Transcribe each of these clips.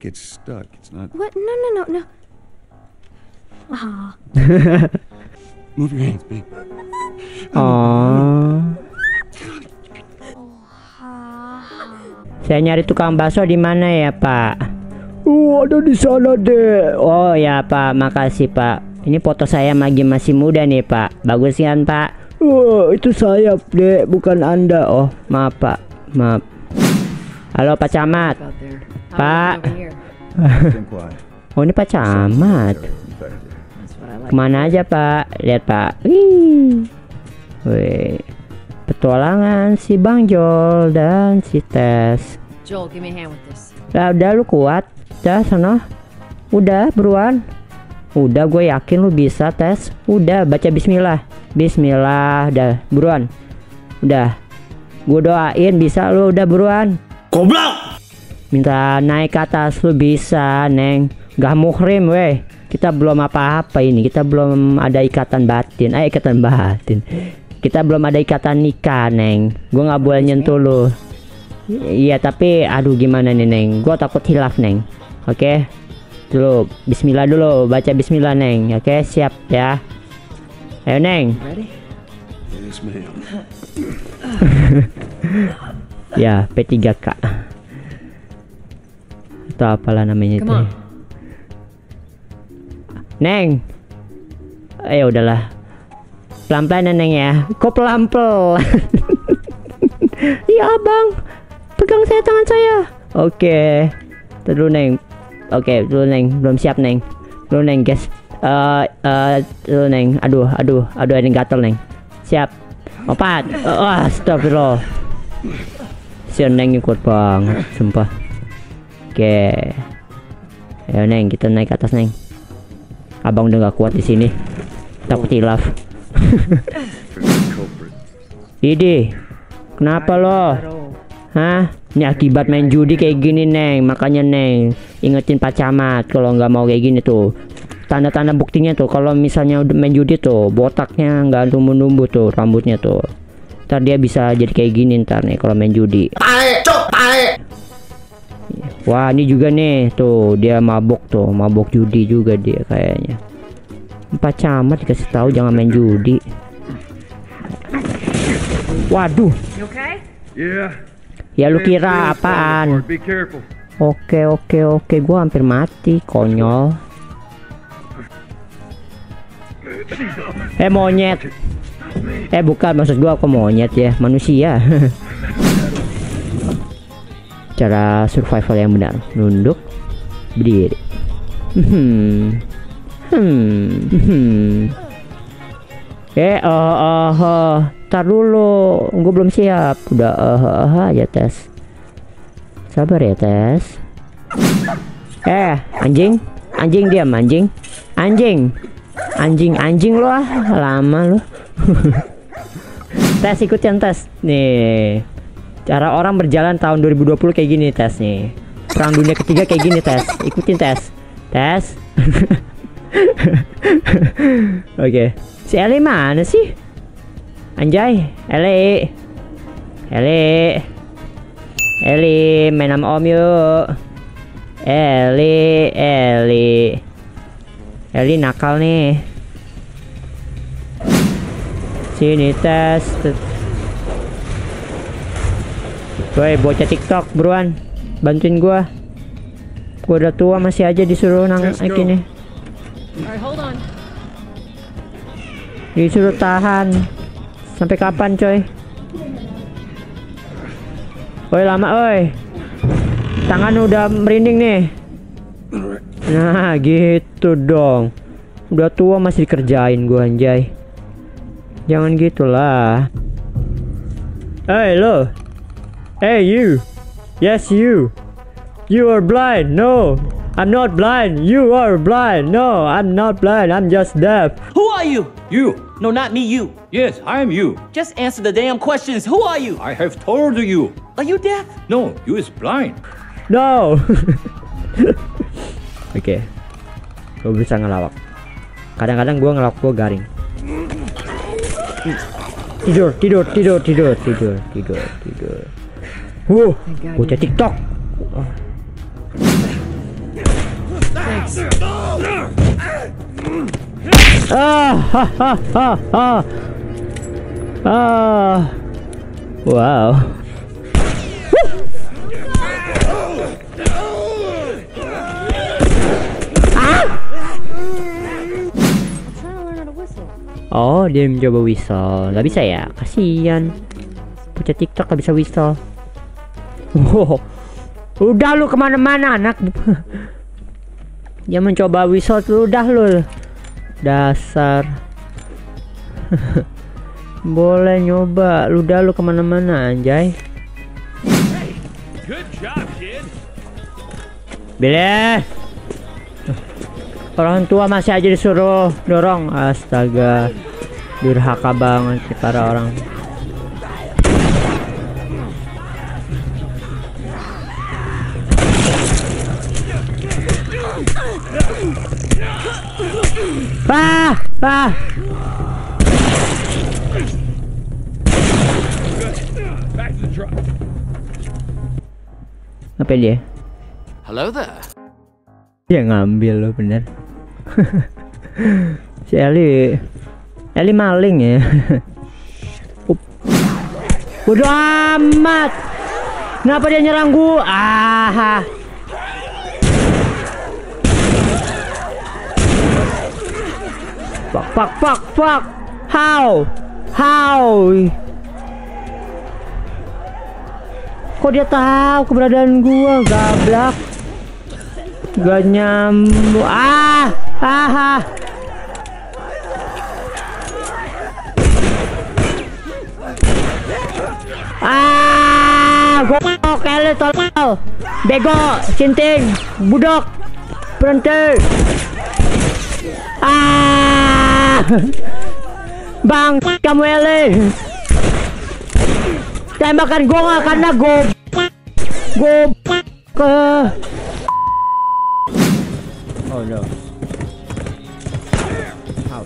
gets stuck. It's not. What? No, no, no, no. Ah. Move your hands, babe. Oh. Saya nyari tukang bakso di mana ya, Pak? Ada di sana, Dek. Oh ya, Pak. Makasih, Pak. Ini foto saya masih muda nih, Pak. Bagus kan, Pak? Itu saya, Dek, bukan Anda. Oh, maaf, Pak. Maaf. Halo, Pak Camat. Pak. Oh, ini Pak Camat. Kemana aja, Pak? Lihat, Pak. Wih. Petualangan si Bang Joel dan si Tess. Joel, give me a hand with this. Udah lu kuat. Udah sana. Udah buruan. Udah, gue yakin lu bisa, Tess. Udah, baca bismillah. Bismillah, udah buruan. Udah. Gue doain bisa lu, udah buruan. Goblok. Minta naik ke atas lu bisa, Neng. Gak muhrim, weh. Kita belum apa-apa ini. Kita belum ada ikatan batin. Ikatan batin. Kita belum ada ikatan nikah, Neng. Gue nggak boleh nyentuh lu. Iya, tapi aduh gimana nih, Neng? Gue takut hilaf, Neng. Oke. Dulu, bismillah dulu. Baca bismillah, Neng. Oke, siap ya. Ayo, Neng. Yes, ma'am. Ya, P3K. Itu apalah namanya itu. Neng. Ayo udahlah. Pelan-pelan, Neng ya. Kok pelan-pelan? Iya, Abang. Pegang saya tangan saya. Oke. Dulu, Neng. Oke, dulu, Neng. Belum siap, Neng. Dulu, Neng, guys. Dulu, Neng. Aduh, ini gatel, Neng. Siap. 4. Astagfirullah. Si Neng ikut banget, sumpah. Oke. Ayo, Neng, kita naik ke atas, Neng. Abang udah gak kuat di sini. Takut hilaf. Idi, kenapa lo? Hah? Ini akibat main judi kayak gini, Neng. Makanya, Neng, ingetin Pak Camat kalau nggak mau kayak gini tuh. Tanda-tanda buktinya tuh, kalau misalnya udah main judi tuh, botaknya nggak tumbuh-tumbuh tuh, rambutnya tuh. Ntar dia bisa jadi kayak gini ntar nih kalau main judi. Wah, ini juga nih, tuh dia mabok tuh, mabok judi juga dia kayaknya. Pak Camat dikasih tahu jangan main judi. Waduh. Ya lu kira apaan? Oke, gua hampir mati, konyol. Monyet. Bukan, maksud gua kok monyet ya, manusia. Cara survival yang benar, nunduk, berdiri. Tar dulu, gue belum siap. Udah aja, Tes. Sabar ya, Tes. Anjing diam, anjing lo lama lo. Tes, ikutin, Tes. Nih, cara orang berjalan tahun 2020 kayak gini, Tes nih. Perang dunia ketiga kayak gini, Tes. Ikutin, Tes. Oke. Si Eli mana sih? Anjay, Eli main sama Om yuk. Eli nakal nih. Sini, Tes. Woi, bocah TikTok, buruan. Bantuin gua. Gua udah tua masih aja disuruh gini. Disuruh tahan. Sampai kapan, coy? Woi, lama, woi. Tangan udah merinding nih. Nah, gitu dong. Udah tua masih dikerjain gua, anjay. Jangan gitulah. Lo. Hey, you. Yes, you. You are blind. No, I'm not blind. You are blind. No, I'm not blind. I'm just deaf. Who are you? You. No, not me, you. Yes, I am you. Just answer the damn questions. Who are you? I have told you. Are you deaf? No, you is blind. No. Oke. Gue bisa ngelawak. Kadang-kadang gue ngelawak gue garing. Tidur. Bocah TikTok. Wow. Oh, dia mencoba whistle. Gak bisa ya? Kasian. Punya TikTok gak bisa whistle. Wow. Udah lu kemana-mana anak. Dia mencoba whistle tuh udah lu. Dasar. Boleh nyoba. Lu dah lu kemana-mana anjay. Good job, kid. Bileh. Orang tua masih aja disuruh dorong. Astaga, durhaka banget sih para orang. Ah. Back to the truck. Apa dia? Hello there. Dia ngambil loh bener. Si Eli maling ya. Bodoh amat. Kenapa dia nyerang gua? Fuck. How? Kok dia tahu keberadaan gua? Gablak. Gak nyambung. Gokok kali tolol. Bego, cinting, budok, berhenti. Bang, kamu Eli. Tembakan gua nggak karena gua ke. Oh no. Ow.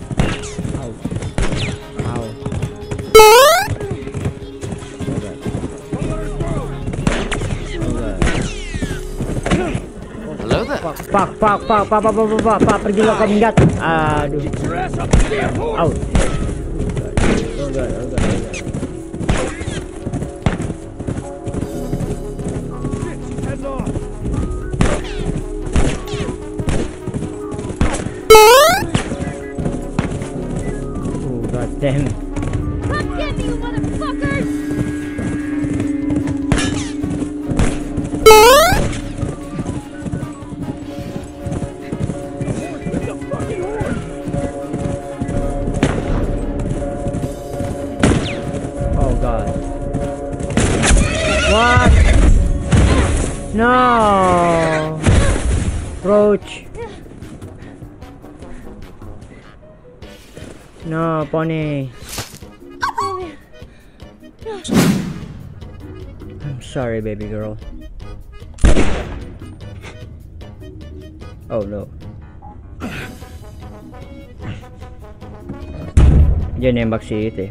Hello there. Pak, pergi lo ke minggat. Aduh. Out. Oh god. God damn. Come get me, you motherfuckers! Oh god. What? No. Roach. No, Pony. I'm sorry, baby girl. Oh no. Dia nembak si itu ya.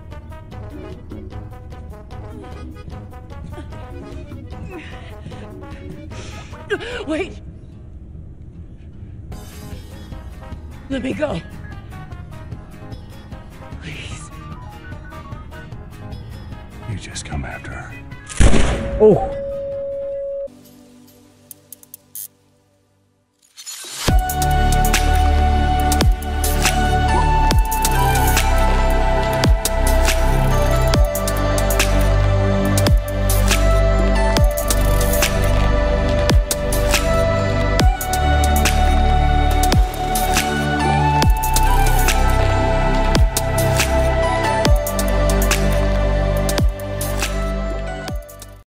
Wait! Let me go! Please. You just come after her. Oh.